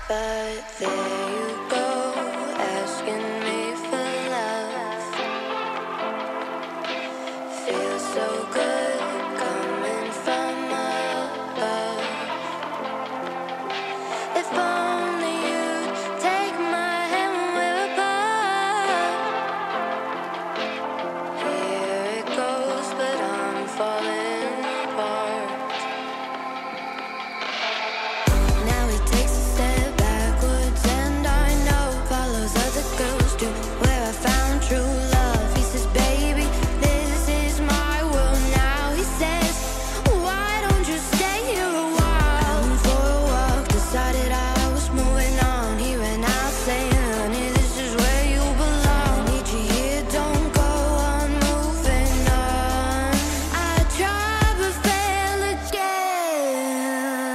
But there you go, asking me for love. Feels so good coming from above. If only you'd take my hand when we're apart. Here it goes, but I'm falling apart. Now he takes a step backwards, and I know follows other girls do. Where I found true love, he says, baby, this is my world now. He says, why don't you stay here a while? Went for a walk, decided I was moving on. He ran out saying, honey, this is where you belong. Need you here, don't go on moving on. I tried but failed again.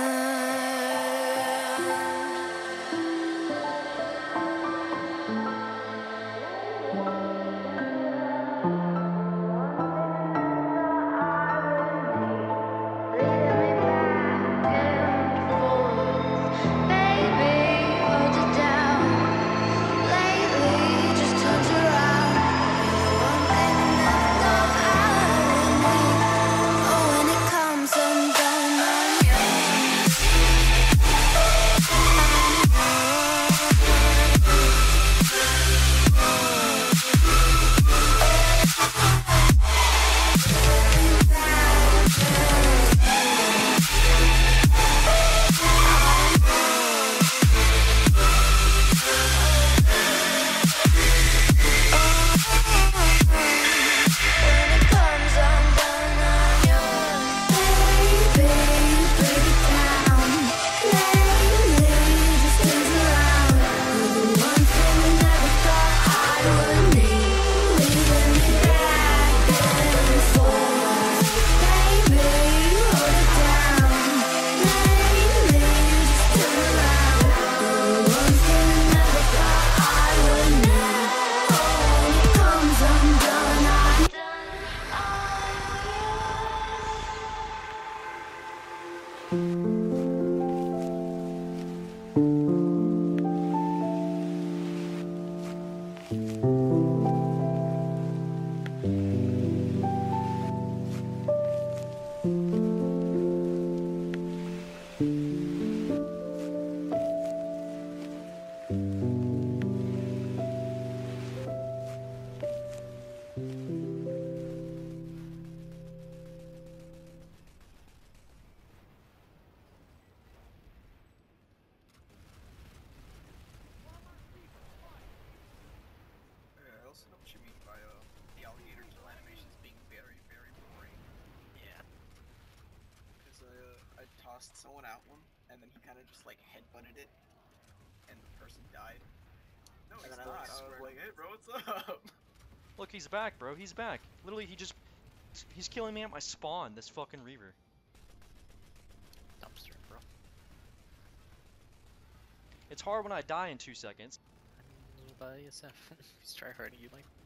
I also know what you mean by the alligator kill animations being very, very boring. Yeah. Because I tossed someone out one, and then he kind of just like headbutted it, and the person died. No, And he's then not. I was like, hey bro, what's up? Look, he's back, bro. He's back. Literally, he's killing me at my spawn, this fucking Reaver. Dumpster, bro. It's hard when I die in 2 seconds. By yourself. He's tryharding you like.